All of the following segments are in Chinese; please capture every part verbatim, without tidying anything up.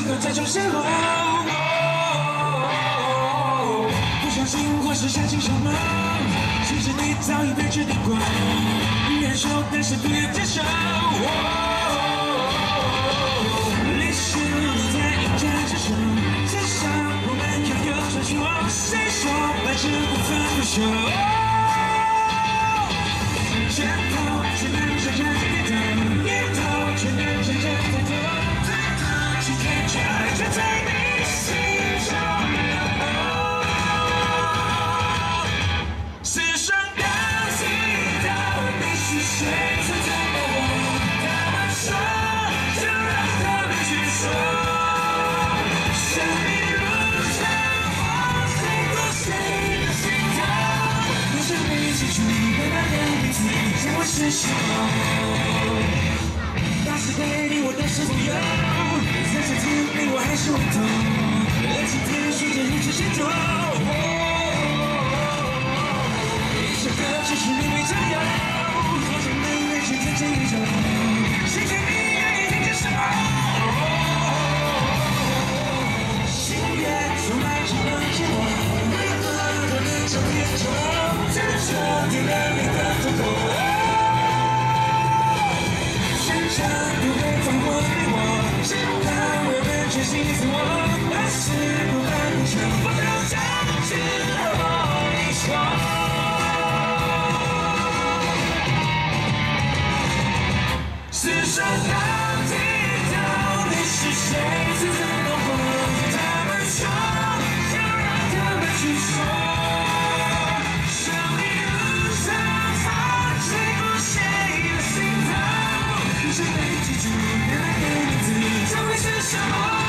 刻这种邂逅。不相信或是相信什么？其实你早已被决定过，难受但是不愿接受。历史都在一战之上，至少我们拥有传说。谁说白纸不分不休？拳头只能真正点头，念头却能真正抬头。今天却爱就在你心中流淌。世上到底到底是谁存在过我？他们说，就让他们去说。生命路上我谁过谁的心头？我想没记住的那个名字，将会是什么？那是对你我都是朋友，三十天里我还是回头，而今天瞬间一直心动。一首歌只是你没占有，我将能为全真正宇宙，谢谢你愿意听见什么。心愿充满着能见我，为何都能找天窗，才能说点亮你的瞳孔。不会放过你我，直到我们全心自我，还是不敢不成，不能将之后你说。世上到底到底是谁最怎么活？他们说，就让他们去说。生命路上他吹过谁的心头？你是没记住原来的名字，将会是什么？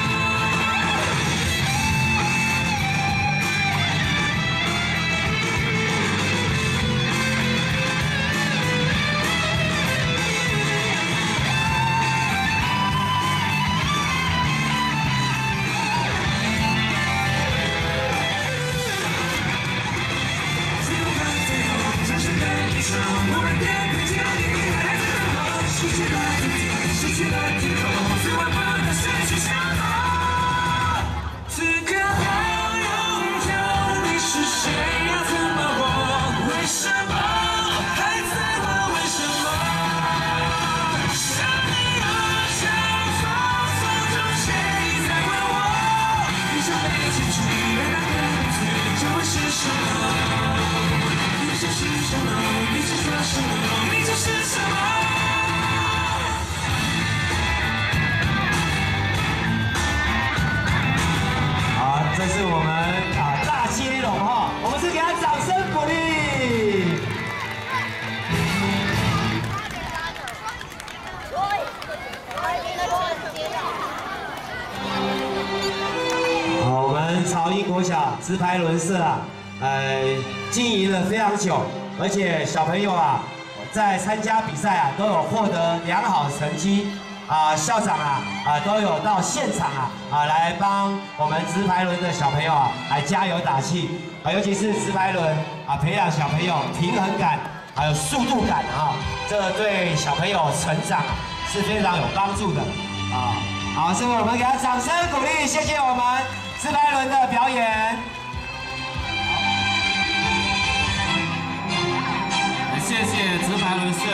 最后看最后，真实的你说，无人点评只有你还在等我，失去了自己，失去了天空，最晚不能失去相逢。此刻我拥有你是谁？要怎么活？为什么还在问为什么？生命路上风风中谁在问我？你想没记住原来的名字，将会是什么？你就是什么？你是说什么？你就是什么？ 好，这是我们啊大接龙哈，我们是给他掌声鼓励。好，我们潮英国小直排轮社啊，呃，经营了非常久，而且小朋友啊，在参加比赛啊，都有获得良好成绩。啊，校长啊，啊都有到现场啊，啊来帮我们直排轮的小朋友啊，来加油打气啊，尤其是直排轮啊，培养小朋友平衡感，还有速度感啊，这对小朋友成长啊是非常有帮助的啊。好，是不是我们给他掌声鼓励？谢谢我们直排轮的表演。 谢谢直排轮社。